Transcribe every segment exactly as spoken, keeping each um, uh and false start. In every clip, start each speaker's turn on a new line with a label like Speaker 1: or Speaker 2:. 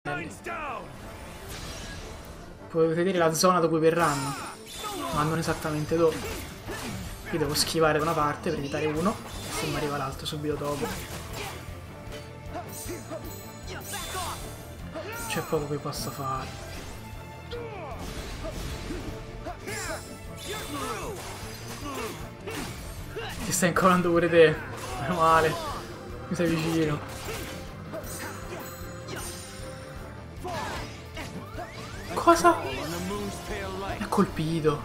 Speaker 1: Potete vedere la zona da cui verranno, ma non esattamente dove. Io devo schivare da una parte per evitare uno, se mi arriva l'altro subito dopo. C'è poco che posso fare. Ti stai incolando pure te. Meno male. Mi sei vicino. Cosa? Mi ha colpito.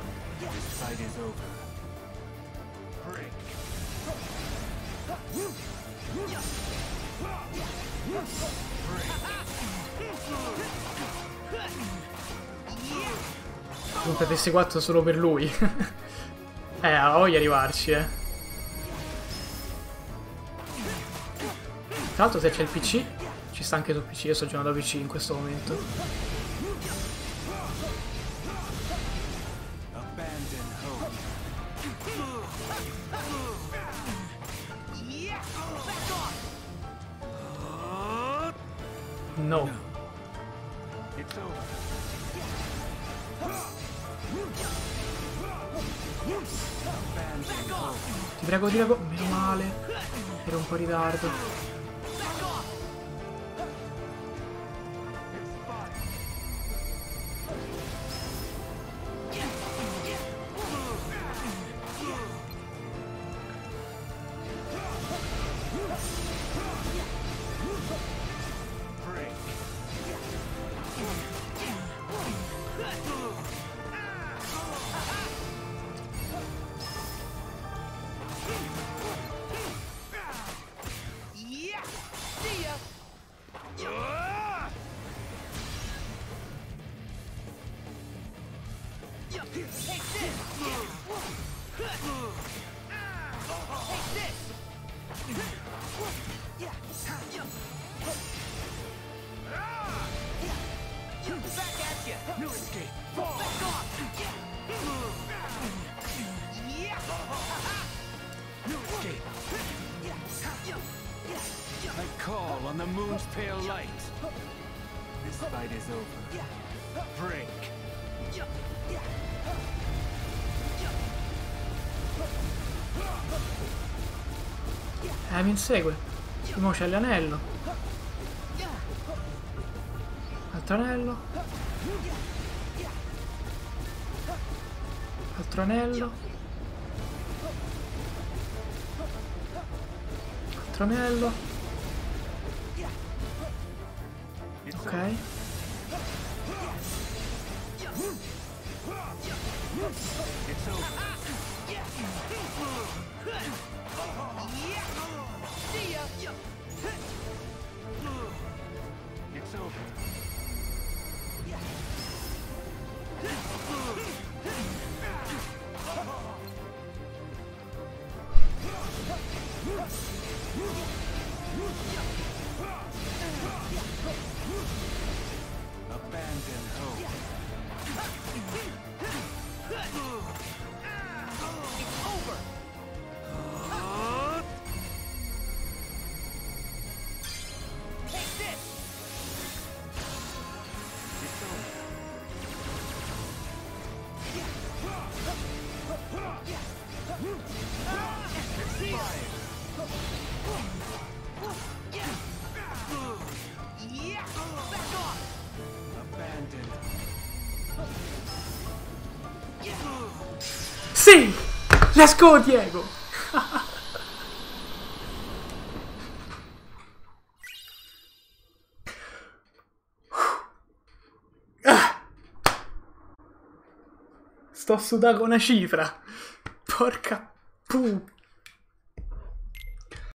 Speaker 1: Comunque P S quattro solo per lui. Eh, ha voglia di arrivarci, eh. Tra l'altro se c'è il P C, ci sta anche sul P C, io sto giocando a P C in questo momento. No. Ti prego, ti prego. Meno male. Ero un po' in ritardo.
Speaker 2: On the moon's pale light. This fight is over. Break.
Speaker 1: Eh, mi insegue. Mo c'è l'anello. Altro anello. Altro anello. Altro anello. Ok. Sì! Let's go, Diego! Sto sudando una cifra! Porca puttana!